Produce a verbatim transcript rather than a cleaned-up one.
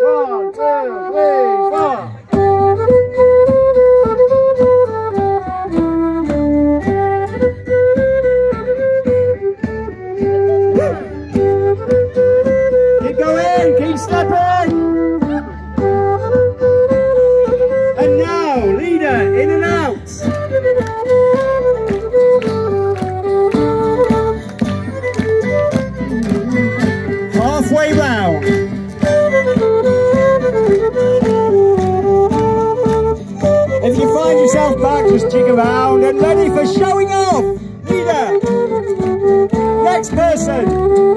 One, two, three, four. Keep going, keep stepping. And now, leader, in and out. Halfway round. If you find yourself back, just jig around and ready for showing off. Leader. Next person.